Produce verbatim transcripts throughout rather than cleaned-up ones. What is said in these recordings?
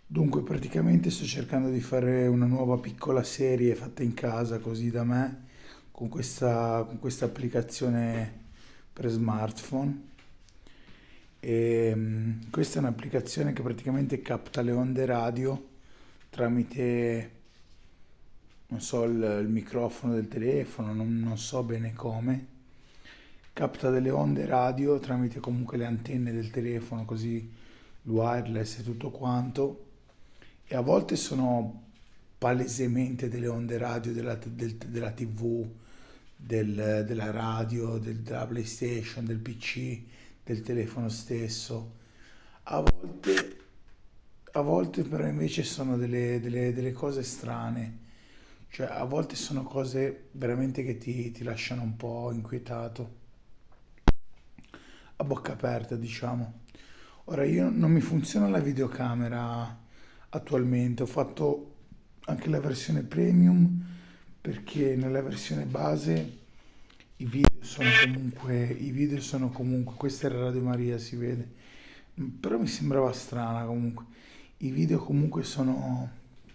Dunque, praticamente sto cercando di fare una nuova piccola serie fatta in casa, così da me, con questa, con questa applicazione per smartphone. E, mm, questa è un'applicazione che praticamente capta le onde radio tramite, non so, il, il microfono del telefono, non, non so bene come. Capta delle onde radio tramite comunque le antenne del telefono, così il wireless e tutto quanto. E a volte sono palesemente delle onde radio della, del- della T V, del- della radio, del- della PlayStation, del P C, del telefono stesso. A volte, a volte però invece sono delle, delle- delle cose strane, cioè a volte sono cose veramente che ti, ti lasciano un po' inquietato, a bocca aperta, diciamo. Ora io non mi funziona la videocamera attualmente, ho fatto anche la versione premium perché nella versione base i video sono comunque, i video sono comunque, questa era Radio Maria, si vede, però mi sembrava strana comunque. I video comunque sono,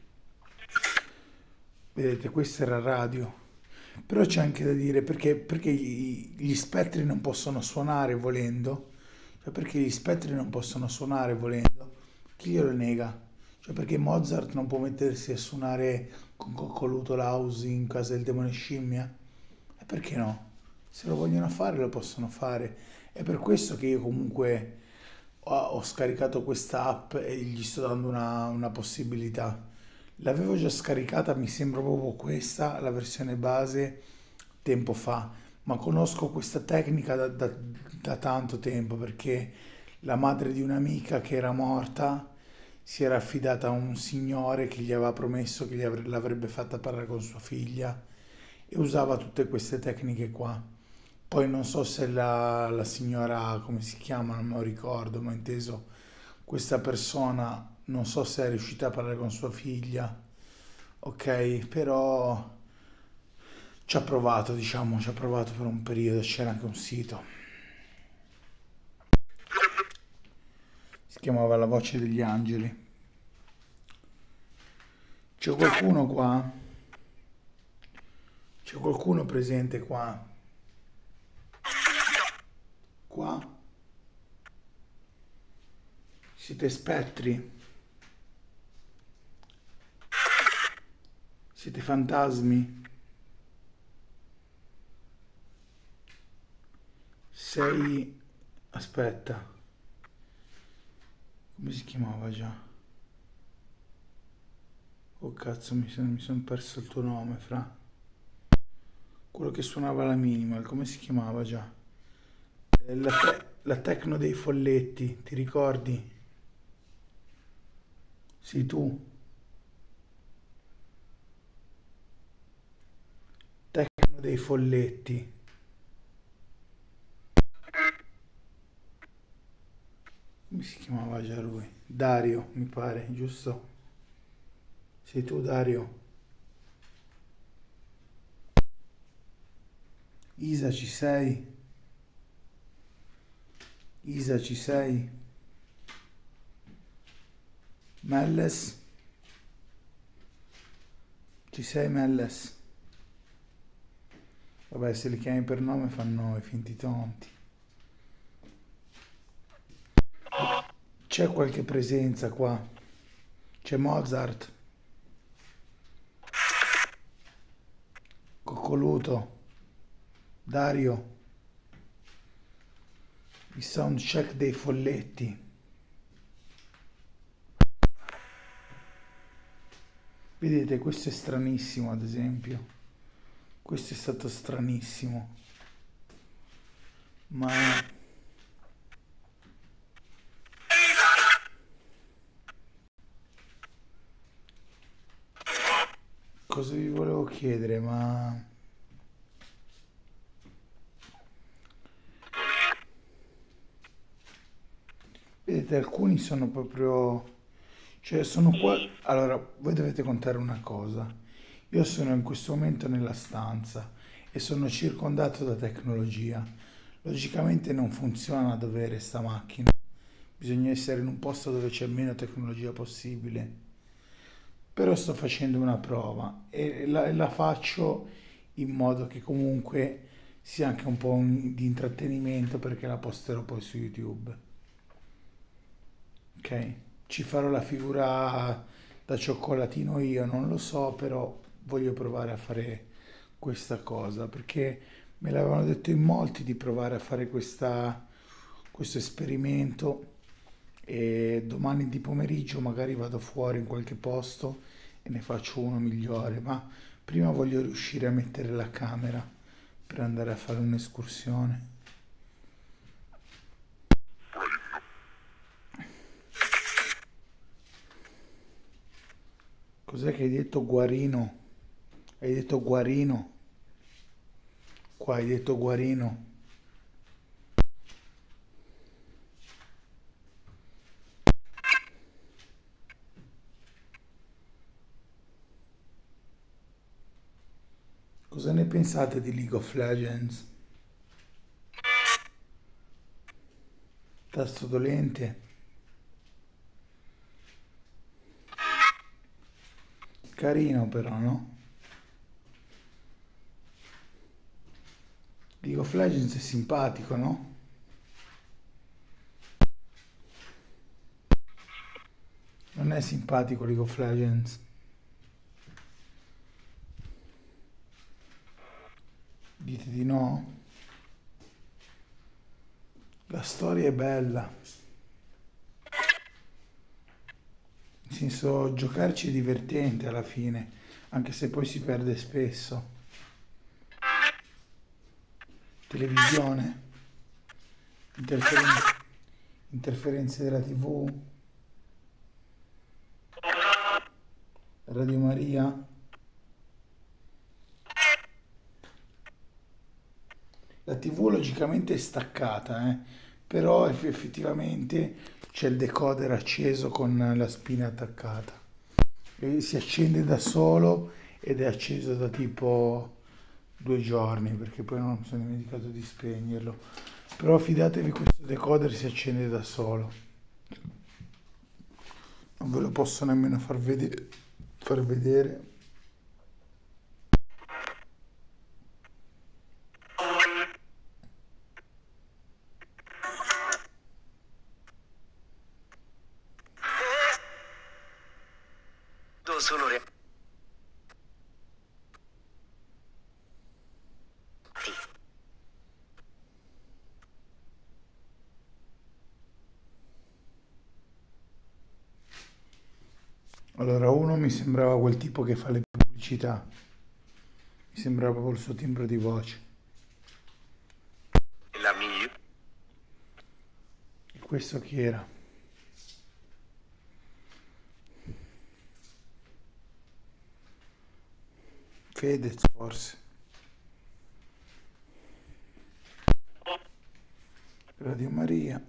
vedete, questa era radio, però c'è anche da dire perché, perché i- gli spettri non possono suonare volendo, cioè perché gli spettri non possono suonare volendo, chi glielo nega? Cioè perché Mozart non può mettersi a suonare con Coccoluto Lausi in casa del demone scimmia? E perché no? Se lo vogliono fare lo possono fare. È per questo che io comunque ho, ho scaricato questa app e gli sto dando una, una possibilità. L'avevo già scaricata, mi sembra proprio questa, la versione base, tempo fa, ma conosco questa tecnica da, da- da tanto tempo perché la madre di un'amica che era morta si era affidata a un signore che gli aveva promesso che gli avre- l'avrebbe fatta parlare con sua figlia e usava tutte queste tecniche qua. Poi non so se la, la signora, come si chiama, non me lo ricordo, ma inteso questa persona, non so se è riuscita a parlare con sua figlia, ok, però ci ha provato, diciamo, ci ha provato per un periodo, c'era anche un sito, si chiamava La Voce degli Angeli. C'è qualcuno qua? C'è qualcuno presente qua? Qua? Siete spettri? Siete fantasmi? Sei... Aspetta, come si chiamava già? Oh cazzo, mi sono, mi son perso il tuo nome, fra. Quello che suonava la minimal, come si chiamava già? Eh, La, te- la Tecno dei Folletti, ti ricordi? Sì, tu. Tecno dei Folletti. Come si chiamava già lui? Dario, mi pare, giusto? Sei tu, Dario? Isa, ci sei? Isa, ci sei? Melles? Ci sei, Melles? Vabbè, se li chiami per nome fanno i finti tonti. C'è qualche presenza qua? C'è Mozart, Coccoluto, Dario, il soundcheck dei folletti. Vedete, questo è stranissimo, ad esempio. Questo è stato stranissimo. Ma cosa vi volevo chiedere? Ma vedete, alcuni sono proprio... Cioè, sono qua... Allora, voi dovete contare una cosa. Io sono in questo momento nella stanza e sono circondato da tecnologia. Logicamente non funziona a dovere sta macchina, bisogna essere in un posto dove c'è meno tecnologia possibile. Però sto facendo una prova e la, e la faccio in modo che comunque sia anche un po' un- di intrattenimento perché la posterò poi su YouTube. Ok? Ci farò la figura da cioccolatino io, non lo so, però voglio provare a fare questa cosa perché me l'avevano detto in molti di provare a fare questa, questo esperimento e domani di pomeriggio magari vado fuori in qualche posto e ne faccio uno migliore, ma prima voglio riuscire a mettere la camera per andare a fare un'escursione. Cos'è che hai detto guarino? Hai detto guarino? Qua hai detto guarino. Cosa ne pensate di League of Legends? Tasto dolente? Carino però, no? League of Legends è simpatico, no? Non è simpatico League of Legends. Dite di no? La storia è bella. Nel senso, giocarci è divertente alla fine, anche se poi si perde spesso. Televisione, interferen- interferenze della T V, Radio Maria. La T V logicamente è staccata, eh, però eff- effettivamente c'è il decoder acceso con la spina attaccata. E si accende da solo ed è acceso da tipo due giorni perché poi non mi sono dimenticato di spegnerlo. Però fidatevi, questo decoder si accende da solo. Non ve lo posso nemmeno far vedere. Far vedere. Sono reati. Allora, uno mi sembrava quel tipo che fa le pubblicità. Mi sembrava proprio il suo timbro di voce. La migliore. E questo chi era? Fedez forse. Radio Maria.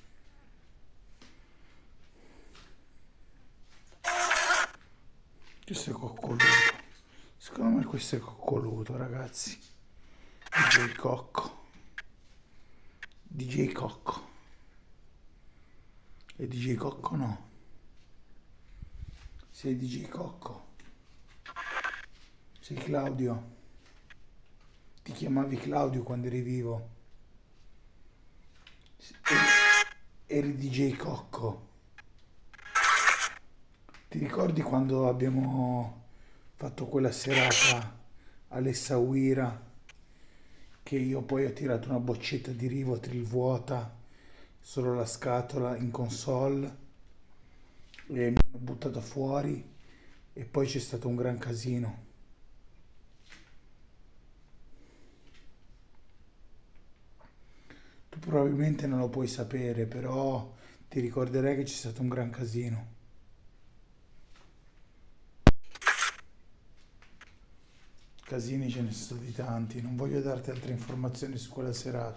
Questo è coccoluto. Secondo me questo è coccoluto, ragazzi. D J Cocco. D J Cocco. E D J Cocco no. Sei D J Cocco. Sei Claudio. Ti chiamavi Claudio quando eri vivo. Eri D J Cocco. Ti ricordi quando abbiamo fatto quella serata all'Essaouira che io poi ho tirato una boccetta di Rivotril vuota, solo la scatola in console e mi hanno buttato fuori e poi c'è stato un gran casino. Tu probabilmente non lo puoi sapere, però ti ricorderai che c'è stato un gran casino. Casini ce ne sono stati tanti, non voglio darti altre informazioni su quella serata.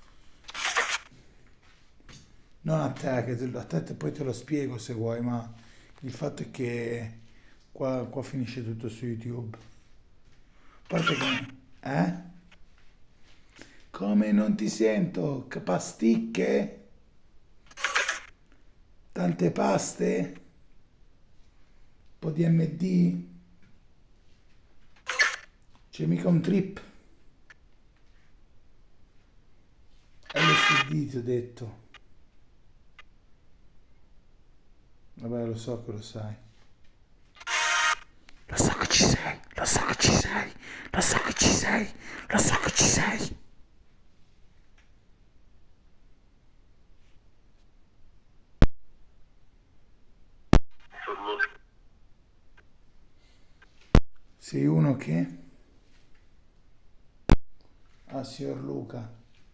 Non a te, che te- a te te- poi te lo spiego se vuoi, ma il fatto è che qua, qua finisce tutto su YouTube. A parte che... Eh? Come non ti sento? Capasticche? Tante paste? Un po' di M D? C'è mica un trip? L S D ti ho detto. Vabbè, lo so che lo sai. Lo so che ci sei, lo so che ci sei, lo so che ci sei, lo so che ci sei. Sei uno che? Ah, signor Luca.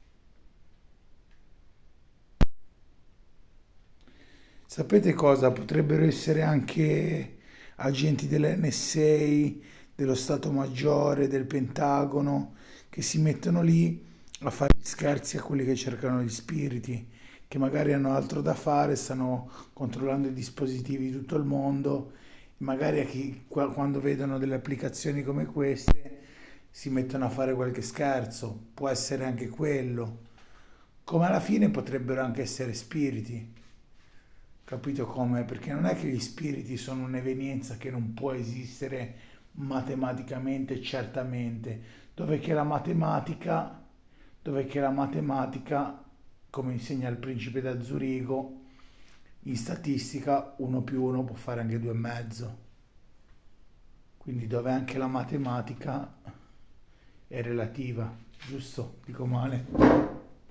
Sapete cosa? Potrebbero essere anche agenti dell'N S A, dello Stato Maggiore, del Pentagono, che si mettono lì a fare gli scherzi a quelli che cercano gli spiriti, che magari hanno altro da fare, stanno controllando i dispositivi di tutto il mondo, e magari a chi, qua- quando vedono delle applicazioni come queste si mettono a fare qualche scherzo, può essere anche quello, come alla fine potrebbero anche essere spiriti. Capito come? Perché non è che gli spiriti sono un'evenienza che non può esistere matematicamente, certamente. Dove che la matematica, dove che la matematica, come insegna il principe da Zurigo, in statistica uno più uno può fare anche due e mezzo. Quindi dove anche la matematica è relativa, giusto? Dico male?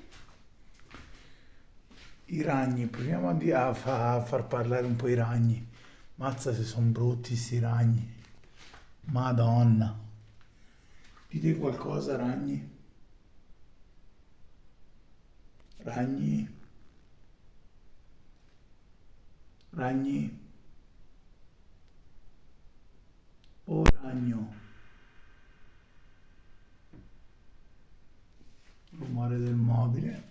I ragni, proviamo a, di- a fa- a far parlare un po' i ragni. Mazza se sono brutti sti ragni. Madonna. Dite qualcosa, ragni? Ragni? Ragni? O ragno? Rumore del mobile.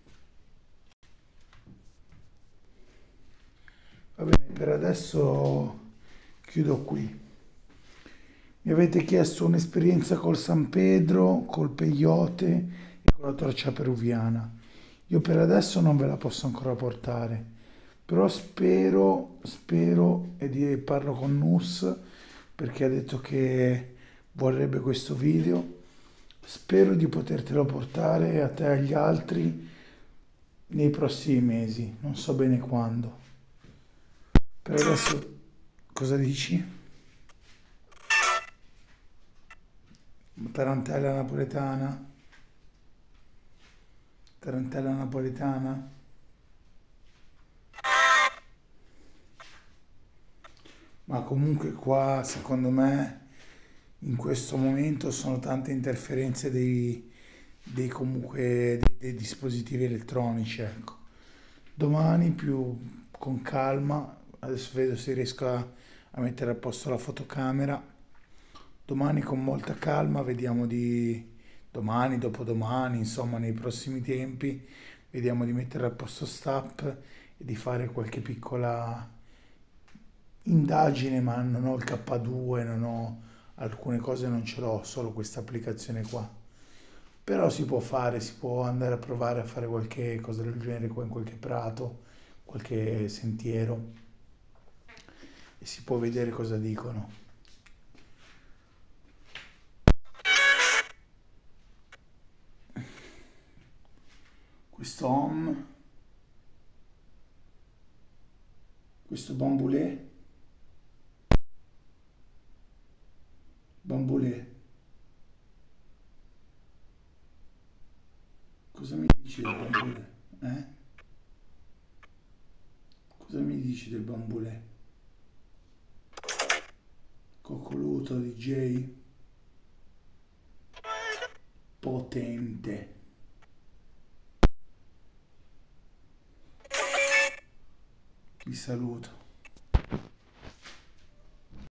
Va bene, per adesso chiudo qui. Mi avete chiesto un'esperienza col San Pedro, col peyote e con la torcia peruviana. Io per adesso non ve la posso ancora portare, però spero, spero, e di- parlo con Nus perché ha detto che vorrebbe questo video. Spero di potertelo portare a te e agli altri nei prossimi mesi, non so bene quando. Per adesso cosa dici? Tarantella napoletana? Tarantella napoletana? Ma comunque qua, secondo me, in questo momento sono tante interferenze dei, dei comunque dei, dei dispositivi elettronici, ecco. Domani più con calma, adesso vedo se riesco a, a mettere a posto la fotocamera. Domani con molta calma vediamo di domani, dopodomani, insomma, nei prossimi tempi, vediamo di mettere a posto Stap e di fare qualche piccola indagine, ma non ho il K due, non ho alcune cose, non ce l'ho, solo questa applicazione qua. Però si può fare, si può andare a provare a fare qualche cosa del genere qua in qualche prato, qualche sentiero e si può vedere cosa dicono. Questo home, questo bambulè, bambulè. Cosa mi dici del bambulè? Eh? Cosa mi dici del bambulè? Coccoluto D J? Potente. Vi saluto.